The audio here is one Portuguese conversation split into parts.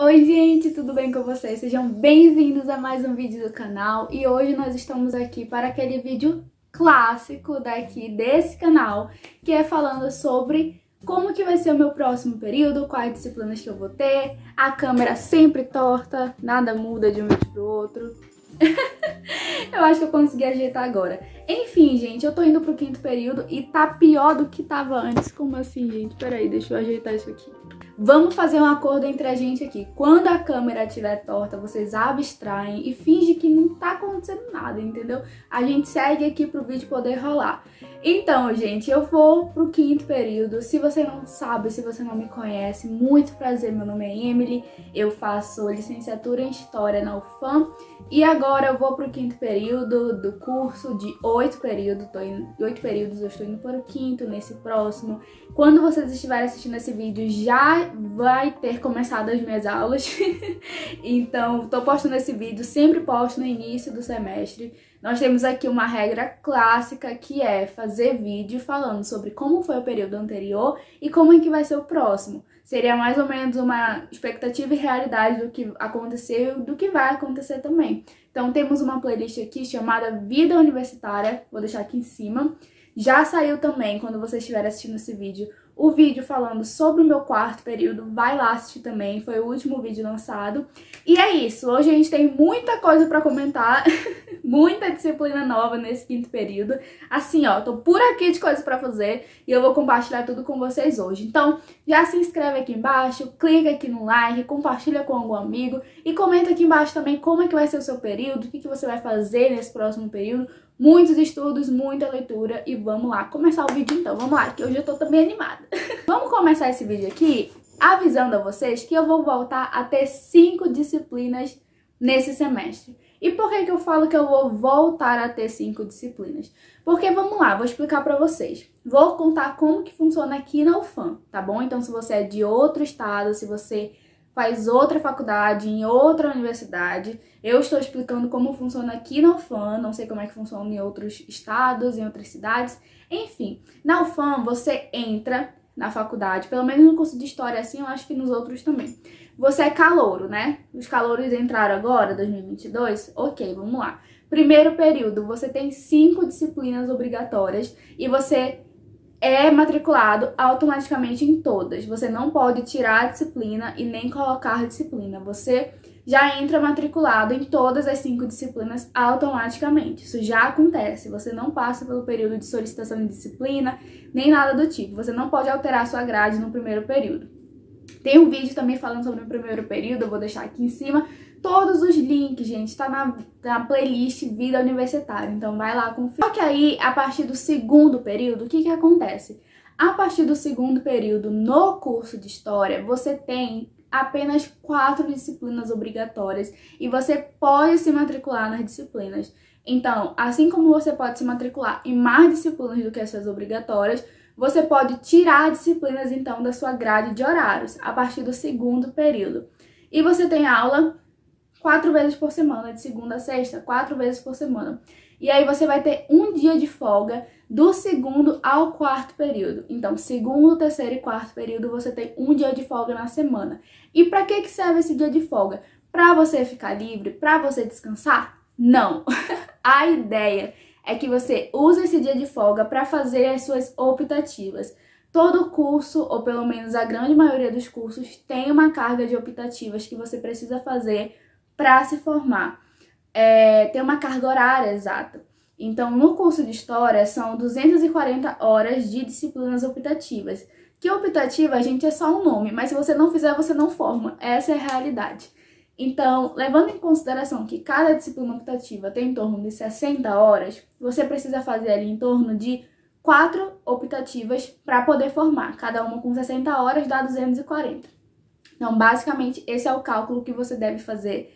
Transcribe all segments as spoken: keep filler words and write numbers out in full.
Oi gente, tudo bem com vocês? Sejam bem-vindos a mais um vídeo do canal e hoje nós estamos aqui para aquele vídeo clássico daqui desse canal, que é falando sobre como que vai ser o meu próximo período, quais disciplinas que eu vou ter, a câmera sempre torta, nada muda de um vídeo pro outro. Eu acho que eu consegui ajeitar agora. Enfim, gente, eu tô indo pro quinto período e tá pior do que tava antes. Como assim, gente? Peraí, deixa eu ajeitar isso aqui. Vamos fazer um acordo entre a gente aqui. Quando a câmera estiver torta, vocês abstraem e fingem que não tá acontecendo nada, entendeu? A gente segue aqui pro vídeo poder rolar. Então, gente, eu vou pro quinto período. Se você não sabe, se você não me conhece, muito prazer, meu nome é Emily. Eu faço licenciatura em História na U F A M e agora eu vou pro quinto período do curso de oito períodos. Tô indo, oito períodos, eu estou indo para o quinto nesse próximo. Quando vocês estiverem assistindo esse vídeo, já vai ter começado as minhas aulas. Então, tô postando esse vídeo, sempre posto no início do semestre. Nós temos aqui uma regra clássica que é fazer vídeo falando sobre como foi o período anterior e como é que vai ser o próximo. Seria mais ou menos uma expectativa e realidade do que aconteceu e do que vai acontecer também. Então temos uma playlist aqui chamada Vida Universitária, vou deixar aqui em cima. Já saiu também, quando vocês estiverem assistindo esse vídeo, o vídeo falando sobre o meu quarto período, vai lá assistir também, foi o último vídeo lançado. E é isso, hoje a gente tem muita coisa pra comentar, muita disciplina nova nesse quinto período. Assim, ó, tô por aqui de coisas pra fazer e eu vou compartilhar tudo com vocês hoje. Então, já se inscreve aqui embaixo, clica aqui no like, compartilha com algum amigo e comenta aqui embaixo também como é que vai ser o seu período, o que, que você vai fazer nesse próximo período. Muitos estudos, muita leitura e vamos lá começar o vídeo então. Vamos lá, que hoje eu tô também animada. Vamos começar esse vídeo aqui avisando a vocês que eu vou voltar a ter cinco disciplinas nesse semestre. E por que que eu falo que eu vou voltar a ter cinco disciplinas? Porque, vamos lá, vou explicar pra vocês. Vou contar como que funciona aqui na U F A M, tá bom? Então, se você é de outro estado, se você faz outra faculdade em outra universidade, eu estou explicando como funciona aqui na U F A M, não sei como é que funciona em outros estados, em outras cidades. Enfim, na U F A M você entra na faculdade, pelo menos no curso de História assim, eu acho que nos outros também. Você é calouro, né? Os calouros entraram agora, dois mil e vinte e dois? Ok, vamos lá. Primeiro período, você tem cinco disciplinas obrigatórias e você é matriculado automaticamente em todas. Você não pode tirar a disciplina e nem colocar a disciplina. Você já entra matriculado em todas as cinco disciplinas automaticamente. Isso já acontece. Você não passa pelo período de solicitação de disciplina, nem nada do tipo. Você não pode alterar sua grade no primeiro período. Tem um vídeo também falando sobre o primeiro período, eu vou deixar aqui em cima. Todos os links, gente, tá na, na playlist Vida Universitária, então vai lá conferir. Só que aí, a partir do segundo período, o que que acontece? A partir do segundo período, no curso de História, você tem apenas quatro disciplinas obrigatórias e você pode se matricular nas disciplinas. Então, assim como você pode se matricular em mais disciplinas do que as suas obrigatórias, você pode tirar disciplinas, então, da sua grade de horários, a partir do segundo período. E você tem aula quatro vezes por semana, de segunda a sexta, quatro vezes por semana. E aí você vai ter um dia de folga do segundo ao quarto período. Então, segundo, terceiro e quarto período, você tem um dia de folga na semana. E para que que serve esse dia de folga? Para você ficar livre? Para você descansar? Não! A ideia é que você use esse dia de folga para fazer as suas optativas. Todo curso, ou pelo menos a grande maioria dos cursos, tem uma carga de optativas que você precisa fazer para se formar. É, tem uma carga horária exata. Então, no curso de História, são duzentas e quarenta horas de disciplinas optativas. Que optativa, gente, é só um nome, mas se você não fizer, você não forma. Essa é a realidade. Então, levando em consideração que cada disciplina optativa tem em torno de sessenta horas, você precisa fazer ali em torno de quatro optativas para poder formar. Cada uma com sessenta horas dá duzentas e quarenta. Então, basicamente, esse é o cálculo que você deve fazer.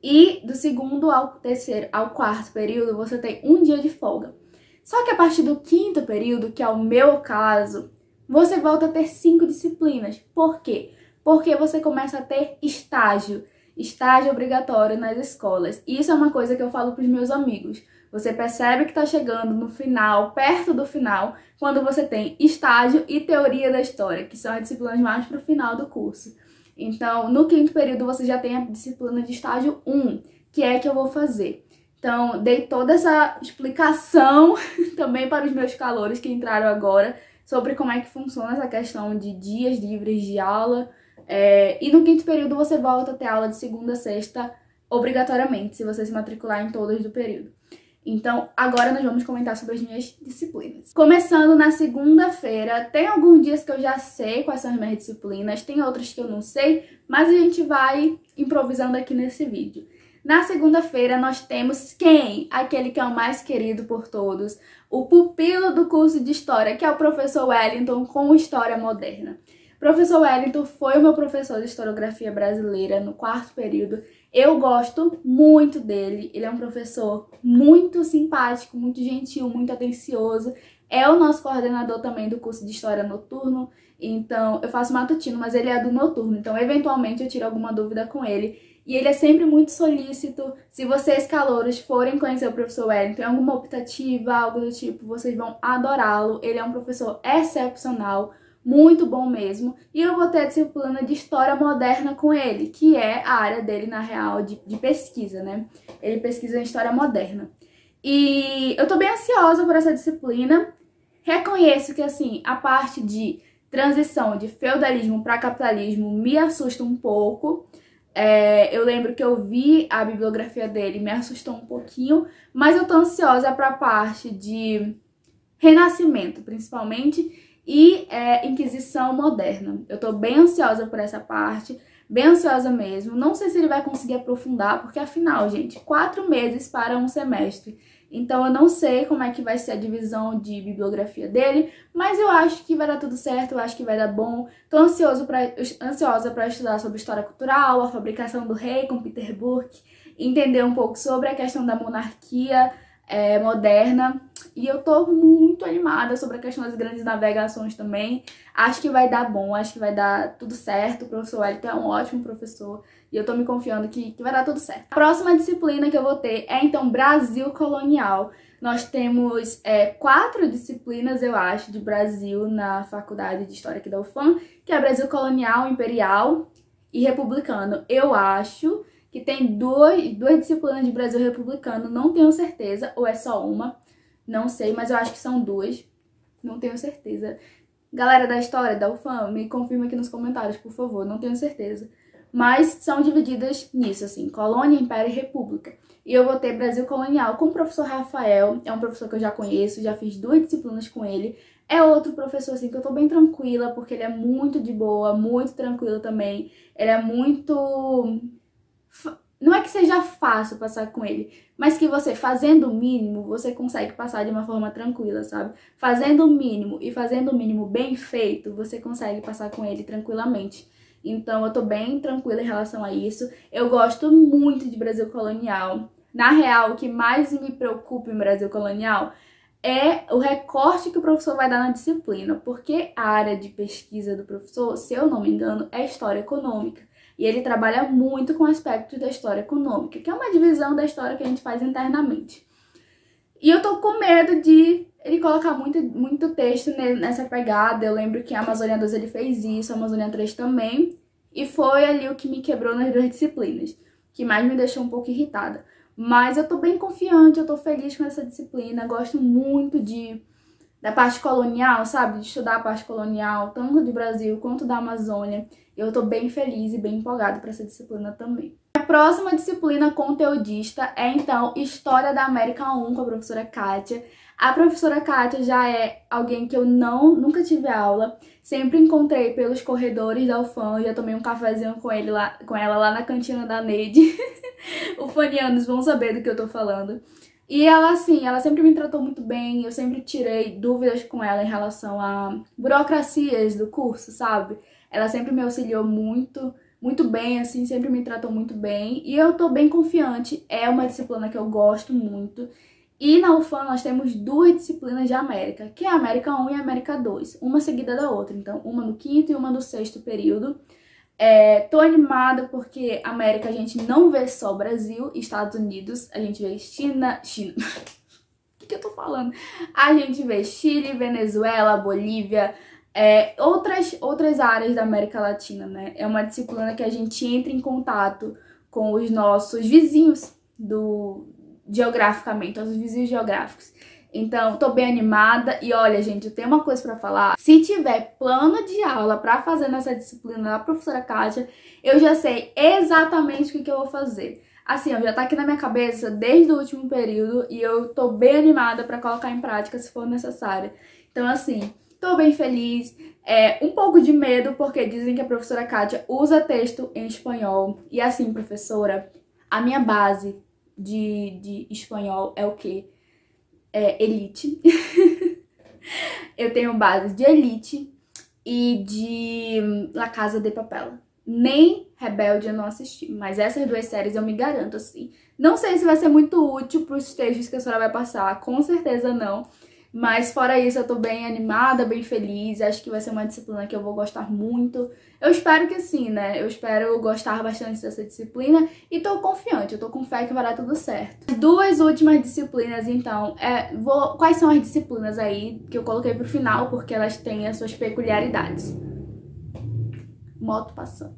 E do segundo ao terceiro ao quarto período, você tem um dia de folga. Só que a partir do quinto período, que é o meu caso, você volta a ter cinco disciplinas. Por quê? Porque você começa a ter estágio. Estágio obrigatório nas escolas. Isso é uma coisa que eu falo para os meus amigos. Você percebe que está chegando no final, perto do final, quando você tem estágio e teoria da história, que são as disciplinas mais para o final do curso. Então, no quinto período, você já tem a disciplina de estágio um, que é a que eu vou fazer. Então, dei toda essa explicação também para os meus calouros que entraram agora, sobre como é que funciona essa questão de dias livres de aula. É, e no quinto período você volta a ter aula de segunda a sexta, obrigatoriamente, se você se matricular em todas do período. Então, agora nós vamos comentar sobre as minhas disciplinas. Começando na segunda-feira, tem alguns dias que eu já sei quais são as minhas disciplinas, tem outros que eu não sei, mas a gente vai improvisando aqui nesse vídeo. Na segunda-feira nós temos quem? Aquele que é o mais querido por todos, o pupilo do curso de História, que é o professor Wellington com História Moderna. O professor Wellington foi o meu professor de Historiografia Brasileira no quarto período. Eu gosto muito dele, ele é um professor muito simpático, muito gentil, muito atencioso. É o nosso coordenador também do curso de História Noturno, então eu faço matutino, mas ele é do noturno, então eventualmente eu tiro alguma dúvida com ele. E ele é sempre muito solícito. Se vocês, calouros, forem conhecer o professor Wellington, alguma optativa, algo do tipo, vocês vão adorá-lo. Ele é um professor excepcional, muito bom mesmo. E eu vou ter a disciplina de História Moderna com ele, que é a área dele, na real, de, de pesquisa, né? Ele pesquisa em História Moderna. E eu tô bem ansiosa por essa disciplina. Reconheço que, assim, a parte de transição de feudalismo para capitalismo me assusta um pouco. É, eu lembro que eu vi a bibliografia dele, me assustou um pouquinho, mas eu tô ansiosa para a parte de Renascimento, principalmente, e é, Inquisição Moderna. Eu tô bem ansiosa por essa parte, bem ansiosa mesmo. Não sei se ele vai conseguir aprofundar, porque afinal, gente, quatro meses para um semestre. Então eu não sei como é que vai ser a divisão de bibliografia dele, mas eu acho que vai dar tudo certo, eu acho que vai dar bom. Tô ansioso pra, ansiosa para estudar sobre história cultural, a fabricação do rei com Peter Burke, entender um pouco sobre a questão da monarquia é, moderna. E eu tô muito animada sobre a questão das grandes navegações também. Acho que vai dar bom, acho que vai dar tudo certo. O professor Wellington é um ótimo professor e eu tô me confiando que, que vai dar tudo certo. A próxima disciplina que eu vou ter é, então, Brasil Colonial. Nós temos é, quatro disciplinas, eu acho, de Brasil na Faculdade de História aqui da U F A M, que é Brasil Colonial, Imperial e Republicano. Eu acho que tem duas, duas disciplinas de Brasil Republicano, não tenho certeza, ou é só uma. Não sei, mas eu acho que são duas. Não tenho certeza. Galera da História, da U F A M, me confirma aqui nos comentários, por favor. Não tenho certeza. Mas são divididas nisso, assim, Colônia, Império e República. E eu vou ter Brasil Colonial com o professor Rafael. É um professor que eu já conheço, já fiz duas disciplinas com ele. É outro professor, assim, que eu tô bem tranquila, porque ele é muito de boa, muito tranquilo também. Ele é muito... Não é que seja fácil passar com ele, mas que você, fazendo o mínimo, você consegue passar de uma forma tranquila, sabe? Fazendo o mínimo e fazendo o mínimo bem feito, você consegue passar com ele tranquilamente. Então eu tô bem tranquila em relação a isso. Eu gosto muito de Brasil Colonial. Na real, o que mais me preocupa em Brasil Colonial é o recorte que o professor vai dar na disciplina, porque a área de pesquisa do professor, se eu não me engano, é História Econômica. E ele trabalha muito com aspectos da história econômica, que é uma divisão da história que a gente faz internamente. E eu tô com medo de ele colocar muito, muito texto nessa pegada. Eu lembro que a Amazônia dois ele fez isso, a Amazônia três também. E foi ali o que me quebrou nas duas disciplinas, que mais me deixou um pouco irritada. Mas eu tô bem confiante, eu tô feliz com essa disciplina, gosto muito de... da parte colonial, sabe? De estudar a parte colonial, tanto do Brasil quanto da Amazônia. Eu tô bem feliz e bem empolgada para essa disciplina também. A próxima disciplina conteudista é, então, História da América um, com a professora Kátia. A professora Kátia já é alguém que eu não, nunca tive aula, sempre encontrei pelos corredores da U F A M, já tomei um cafezinho com, ele lá, com ela lá na cantina da Neide. Ufanianos vão saber do que eu tô falando. E ela, assim, ela sempre me tratou muito bem, eu sempre tirei dúvidas com ela em relação a burocracias do curso, sabe? Ela sempre me auxiliou muito, muito bem, assim, sempre me tratou muito bem. E eu tô bem confiante, é uma disciplina que eu gosto muito. E na U F A M nós temos duas disciplinas de América, que é a América um e a América dois, uma seguida da outra. Então, uma no quinto e uma no sexto período. É, tô animada porque América a gente não vê só Brasil e Estados Unidos, a gente vê China... China... o que, que eu tô falando? A gente vê Chile, Venezuela, Bolívia, É, outras, outras áreas da América Latina, né? É uma disciplina que a gente entra em contato com os nossos vizinhos do geograficamente, os vizinhos geográficos. Então, tô bem animada e olha, gente, eu tenho uma coisa pra falar. Se tiver plano de aula pra fazer nessa disciplina da professora Kátia, eu já sei exatamente o que, que eu vou fazer. Assim, ó, já tá aqui na minha cabeça desde o último período e eu tô bem animada pra colocar em prática se for necessário. Então, assim, tô bem feliz, é, um pouco de medo porque dizem que a professora Kátia usa texto em espanhol. E assim, professora, a minha base de, de espanhol é o quê? É Elite. Eu tenho base de Elite e de La Casa de Papel. Nem Rebelde eu não assisti, mas essas duas séries eu me garanto, assim. Não sei se vai ser muito útil para os textos que a senhora vai passar, com certeza não. Mas fora isso, eu tô bem animada, bem feliz, acho que vai ser uma disciplina que eu vou gostar muito. Eu espero que sim, né? Eu espero gostar bastante dessa disciplina e tô confiante, eu tô com fé que vai dar tudo certo. Duas últimas disciplinas, então, é, vou... quais são as disciplinas aí que eu coloquei pro final, porque elas têm as suas peculiaridades. Moto passando.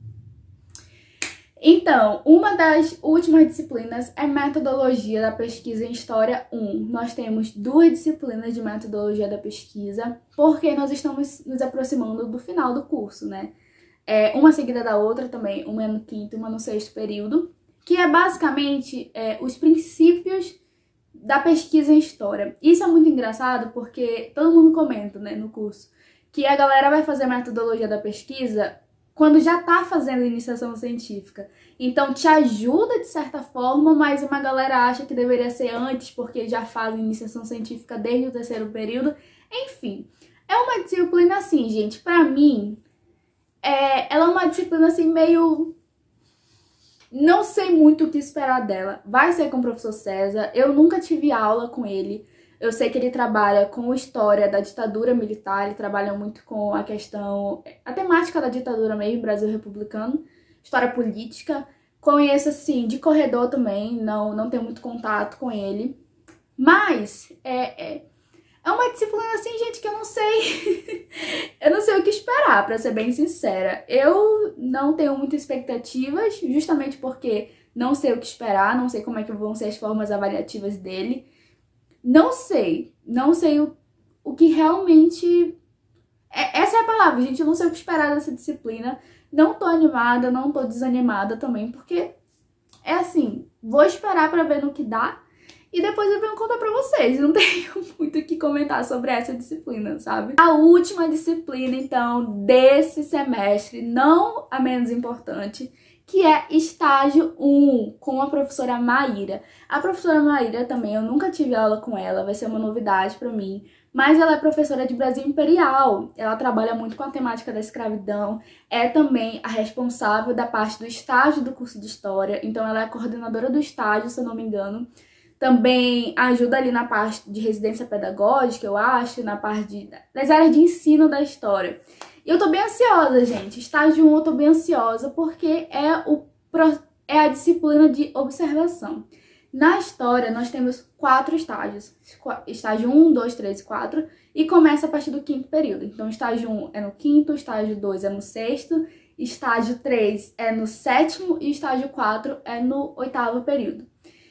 Então, uma das últimas disciplinas é Metodologia da Pesquisa em História um. Nós temos duas disciplinas de Metodologia da Pesquisa, porque nós estamos nos aproximando do final do curso, né? É, uma seguida da outra também, uma no quinto e uma no sexto período, que é basicamente é, os princípios da pesquisa em História. Isso é muito engraçado porque todo mundo comenta, né, no curso, que a galera vai fazer Metodologia da Pesquisa quando já tá fazendo iniciação científica. Então te ajuda de certa forma, mas uma galera acha que deveria ser antes, porque já fazem iniciação científica desde o terceiro período. Enfim, é uma disciplina assim, gente, pra mim, é, ela é uma disciplina assim meio... Não sei muito o que esperar dela. Vai ser com o professor César, eu nunca tive aula com ele. Eu sei que ele trabalha com história da ditadura militar, ele trabalha muito com a questão, a temática da ditadura mesmo, Brasil republicano, história política. Conheço, assim, de corredor também, não, não tenho muito contato com ele. Mas é, é, é uma disciplina, assim, gente, que eu não sei, eu não sei o que esperar, pra ser bem sincera. Eu não tenho muitas expectativas, justamente porque não sei o que esperar, não sei como é que vão ser as formas avaliativas dele. Não sei, não sei o, o que realmente... É, essa é a palavra, gente, eu não sei o que esperar dessa disciplina. Não tô animada, não tô desanimada também, porque é assim, vou esperar pra ver no que dá e depois eu venho contar pra vocês. Não tenho muito o que comentar sobre essa disciplina, sabe? A última disciplina, então, desse semestre, não a menos importante, que é estágio um, com a professora Maíra. A professora Maíra também, eu nunca tive aula com ela, vai ser uma novidade pra mim, mas ela é professora de Brasil Imperial, ela trabalha muito com a temática da escravidão, é também a responsável da parte do estágio do curso de História, então ela é coordenadora do estágio, se eu não me engano. Também ajuda ali na parte de residência pedagógica, eu acho, na parte de, das áreas de ensino da História. E eu tô bem ansiosa, gente. Estágio um eu tô bem ansiosa porque é, o, é a disciplina de observação. Na História, nós temos quatro estágios. Estágio um, dois, três e quatro. E começa a partir do quinto período. Então, estágio um é no quinto, estágio dois é no sexto, estágio três é no sétimo e estágio quatro é no oitavo período.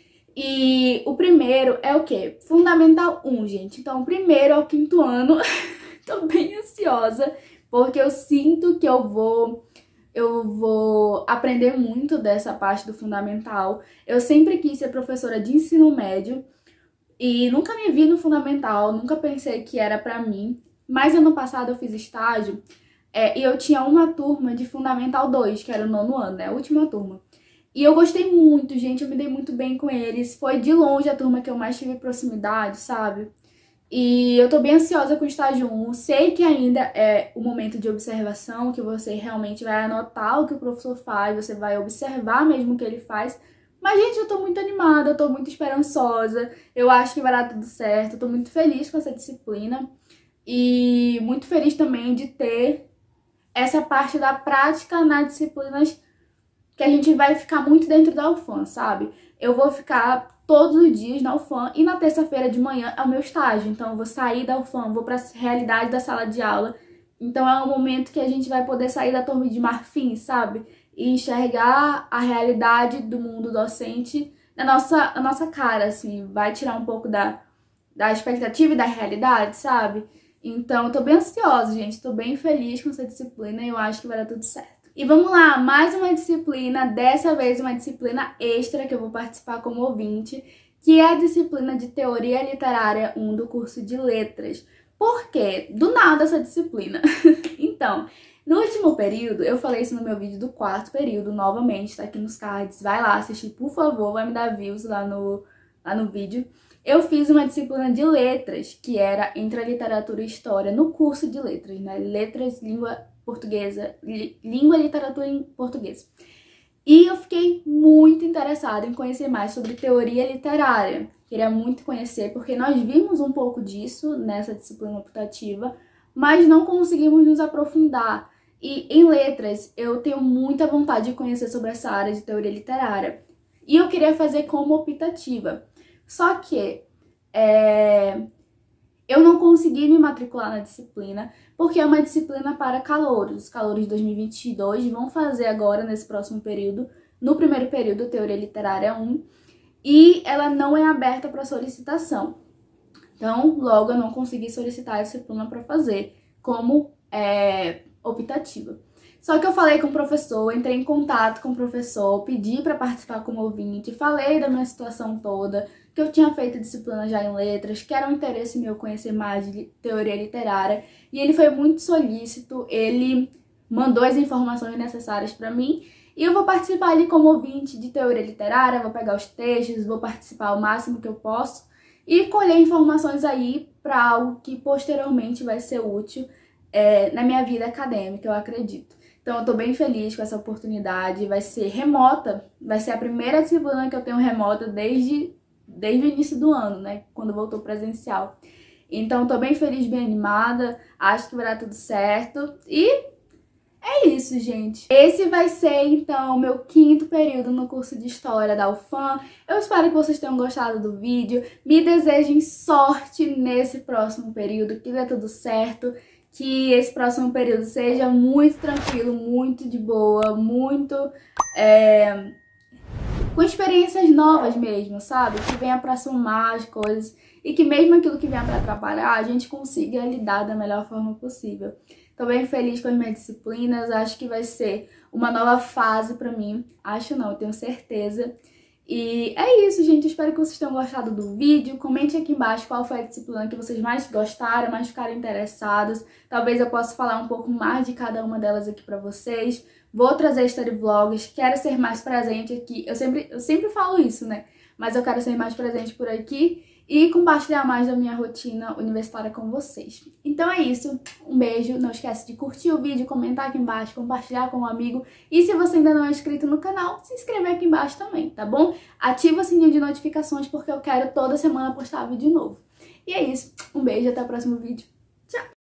E o primeiro é o quê? Fundamental um, gente. Então, o primeiro é o quinto ano. Tô bem ansiosa, porque eu sinto que eu vou, eu vou aprender muito dessa parte do fundamental. Eu sempre quis ser professora de ensino médio e nunca me vi no fundamental, nunca pensei que era pra mim. Mas ano passado eu fiz estágio é, e eu tinha uma turma de Fundamental dois, que era o nono ano, né? A última turma. E eu gostei muito, gente, eu me dei muito bem com eles. Foi de longe a turma que eu mais tive proximidade, sabe? E eu tô bem ansiosa com o estágio um. Sei que ainda é o momento de observação, que você realmente vai anotar o que o professor faz, você vai observar mesmo o que ele faz. Mas, gente, eu tô muito animada, eu tô muito esperançosa. Eu acho que vai dar tudo certo, eu tô muito feliz com essa disciplina. E muito feliz também de ter essa parte da prática nas disciplinas que a gente vai ficar muito dentro da U F A M, sabe? Eu vou ficar todos os dias na U F A M e na terça-feira de manhã é o meu estágio. Então eu vou sair da U F A M, vou para a realidade da sala de aula Então é um momento que a gente vai poder sair da torre de marfim, sabe? E enxergar a realidade do mundo docente na nossa, na nossa cara, assim. Vai tirar um pouco da, da expectativa e da realidade, sabe? Então eu tô bem ansiosa, gente. Tô bem feliz com essa disciplina e eu acho que vai dar tudo certo. E vamos lá, mais uma disciplina, dessa vez uma disciplina extra que eu vou participar como ouvinte, que é a disciplina de Teoria Literária um do curso de Letras. Por quê? Do nada essa disciplina. Então, no último período, eu falei isso no meu vídeo do quarto período, novamente, tá aqui nos cards, vai lá assistir, por favor, vai me dar views lá no, lá no vídeo. Eu fiz uma disciplina de letras, que era entre a literatura e história, no curso de letras, né? Letras, língua portuguesa, língua e literatura em português. E eu fiquei muito interessada em conhecer mais sobre teoria literária. Queria muito conhecer, porque nós vimos um pouco disso nessa disciplina optativa, mas não conseguimos nos aprofundar. E em letras, eu tenho muita vontade de conhecer sobre essa área de teoria literária. E eu queria fazer como optativa. Só que é, eu não consegui me matricular na disciplina, porque é uma disciplina para calouros. Os calouros de dois mil e vinte e dois vão fazer agora, nesse próximo período, no primeiro período, Teoria Literária um, e ela não é aberta para solicitação. Então, logo eu não consegui solicitar a disciplina para fazer como é, optativa. Só que eu falei com o professor, entrei em contato com o professor, pedi para participar como ouvinte, falei da minha situação toda, que eu tinha feito disciplina já em letras, que era um interesse meu conhecer mais de teoria literária, e ele foi muito solícito, ele mandou as informações necessárias para mim, e eu vou participar ali como ouvinte de teoria literária, vou pegar os textos, vou participar o máximo que eu posso, e colher informações aí para algo que posteriormente vai ser útil é, na minha vida acadêmica, eu acredito. Então eu tô bem feliz com essa oportunidade, vai ser remota, vai ser a primeira disciplina que eu tenho remota desde, desde o início do ano, né, quando voltou presencial. Então eu tô bem feliz, bem animada, acho que vai dar tudo certo e é isso, gente. Esse vai ser, então, o meu quinto período no curso de História da U F A M. Eu espero que vocês tenham gostado do vídeo, me desejem sorte nesse próximo período, que dê tudo certo. Que esse próximo período seja muito tranquilo, muito de boa, muito é, com experiências novas mesmo, sabe? Que venha pra somar as coisas e que mesmo aquilo que venha pra atrapalhar, a gente consiga lidar da melhor forma possível. Tô bem feliz com as minhas disciplinas, acho que vai ser uma nova fase pra mim. Acho não, eu tenho certeza. E é isso, gente. Eu espero que vocês tenham gostado do vídeo. Comente aqui embaixo qual foi a disciplina que vocês mais gostaram, mais ficaram interessados. Talvez eu possa falar um pouco mais de cada uma delas aqui pra vocês. Vou trazer story vlogs, quero ser mais presente aqui. Eu sempre, eu sempre falo isso, né? Mas eu quero ser mais presente por aqui e compartilhar mais da minha rotina universitária com vocês. Então é isso, um beijo, não esquece de curtir o vídeo, comentar aqui embaixo, compartilhar com um amigo e se você ainda não é inscrito no canal, se inscrever aqui embaixo também, tá bom? Ativa o sininho de notificações porque eu quero toda semana postar vídeo novo. E é isso, um beijo, até o próximo vídeo. Tchau!